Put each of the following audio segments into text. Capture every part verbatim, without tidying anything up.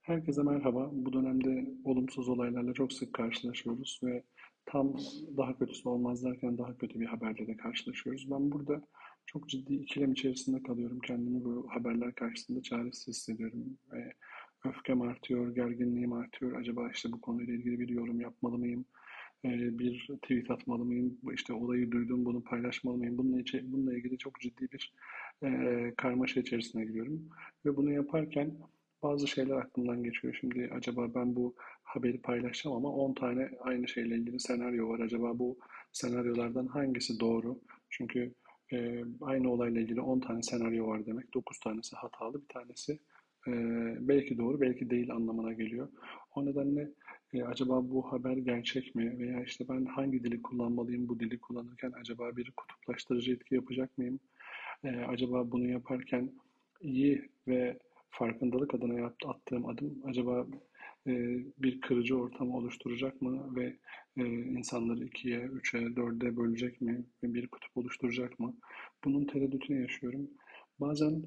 Herkese merhaba. Bu dönemde olumsuz olaylarla çok sık karşılaşıyoruz ve tam daha kötüsü olmaz derken daha kötü bir haberle de karşılaşıyoruz. Ben burada çok ciddi ikilem içerisinde kalıyorum. Kendimi bu haberler karşısında çaresiz hissediyorum ve öfkem artıyor, gerginliğim artıyor. Acaba işte bu konuyla ilgili bir yorum yapmalı mıyım? Ee, Bir tweet atmalı mıyım? İşte olayı duydum, bunu paylaşmalı mıyım? Bununla, içi- bununla ilgili çok ciddi bir e, karmaşa içerisine giriyorum. Ve bunu yaparken bazı şeyler aklımdan geçiyor. Şimdi acaba ben bu haberi paylaşacağım ama on tane aynı şeyle ilgili senaryo var. Acaba bu senaryolardan hangisi doğru? Çünkü e, aynı olayla ilgili on tane senaryo var demek. dokuz tanesi hatalı, bir tanesi e, belki doğru, belki değil anlamına geliyor. O nedenle e, acaba bu haber gerçek mi? Veya işte ben hangi dili kullanmalıyım? Bu dili kullanırken acaba bir kutuplaştırıcı etki yapacak mıyım? E, acaba bunu yaparken iyi ve farkındalık adına yaptı, attığım adım acaba e, bir kırıcı ortam oluşturacak mı ve e, insanları ikiye, üçe, dörde bölecek mi ve bir kutup oluşturacak mı? Bunun tereddütünü yaşıyorum. Bazen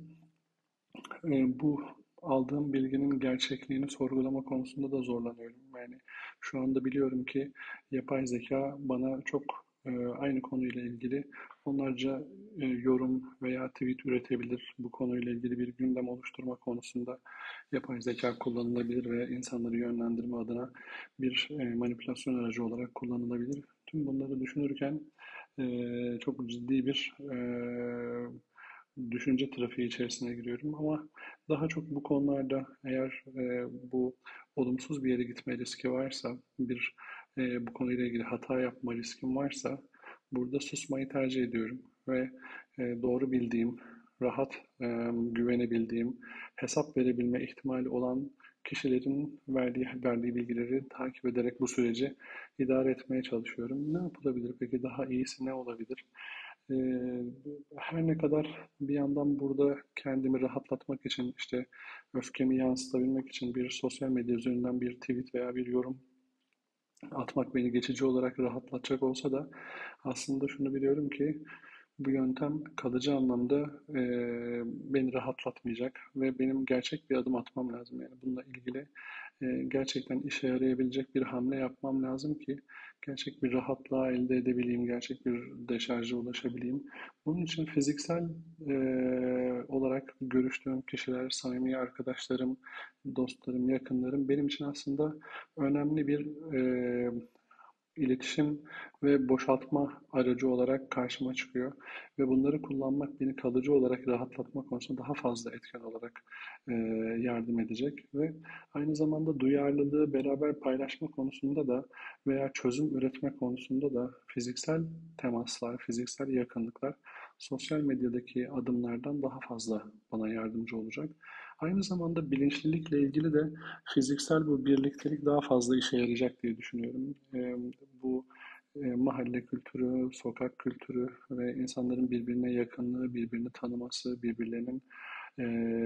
e, bu aldığım bilginin gerçekliğini sorgulama konusunda da zorlanıyorum. Yani şu anda biliyorum ki yapay zeka bana çok e, aynı konuyla ilgili onlarca e, yorum veya tweet üretebilir. Bu konuyla ilgili bir gündem oluşturma konusunda yapay zeka kullanılabilir ve insanları yönlendirme adına bir e, manipülasyon aracı olarak kullanılabilir. Tüm bunları düşünürken e, çok ciddi bir e, düşünce trafiği içerisine giriyorum ama daha çok bu konularda eğer e, bu olumsuz bir yere gitme riski varsa, bir e, bu konuyla ilgili hata yapma riskim varsa burada susmayı tercih ediyorum ve e, doğru bildiğim, rahat e, güvenebildiğim, hesap verebilme ihtimali olan kişilerin verdiği verdiği bilgileri takip ederek bu süreci idare etmeye çalışıyorum. Ne yapılabilir peki? Daha iyisi ne olabilir? Ee, Her ne kadar bir yandan burada kendimi rahatlatmak için işte öfkemi yansıtabilmek için bir sosyal medya üzerinden bir tweet veya bir yorum atmak beni geçici olarak rahatlatacak olsa da aslında şunu biliyorum ki bu yöntem kalıcı anlamda e, beni rahatlatmayacak ve benim gerçek bir adım atmam lazım. Yani bununla ilgili e, gerçekten işe yarayabilecek bir hamle yapmam lazım ki gerçek bir rahatlığa elde edebileyim, gerçek bir deşarja ulaşabileyim. Bunun için fiziksel e, olarak görüştüğüm kişiler, samimi arkadaşlarım, dostlarım, yakınlarım benim için aslında önemli bir e, iletişim ve boşaltma aracı olarak karşıma çıkıyor. Ve bunları kullanmak beni kalıcı olarak rahatlatma konusunda daha fazla etken olarak e, yardım edecek. Ve aynı zamanda duyarlılığı beraber paylaşma konusunda da veya çözüm üretme konusunda da fiziksel temaslar, fiziksel yakınlıklar sosyal medyadaki adımlardan daha fazla bana yardımcı olacak. Aynı zamanda bilinçlilikle ilgili de fiziksel bu birliktelik daha fazla işe yarayacak diye düşünüyorum. Ee, bu e, mahalle kültürü, sokak kültürü ve insanların birbirine yakınlığı, birbirini tanıması, birbirlerinin e,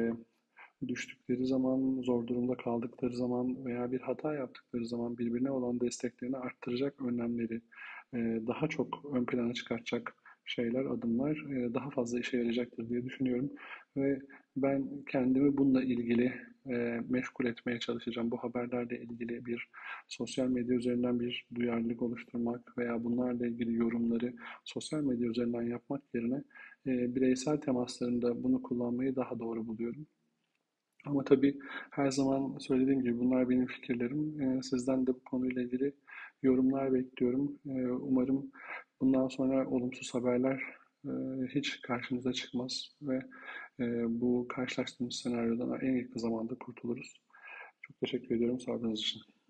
düştükleri zaman, zor durumda kaldıkları zaman veya bir hata yaptıkları zaman birbirine olan desteklerini arttıracak önlemleri e, daha çok ön plana çıkartacak şeyler, adımlar e, daha fazla işe yarayacaktır diye düşünüyorum. Ve ben kendimi bununla ilgili e, meşgul etmeye çalışacağım. Bu haberlerle ilgili bir sosyal medya üzerinden bir duyarlılık oluşturmak veya bunlarla ilgili yorumları sosyal medya üzerinden yapmak yerine e, bireysel temaslarında bunu kullanmayı daha doğru buluyorum. Ama tabii her zaman söylediğim gibi bunlar benim fikirlerim. Ee, sizden de bu konuyla ilgili yorumlar bekliyorum. Ee, umarım bundan sonra olumsuz haberler e, hiç karşımıza çıkmaz ve e, bu karşılaştığımız senaryodan en yakın zamanda kurtuluruz. Çok teşekkür ediyorum sabrınız için.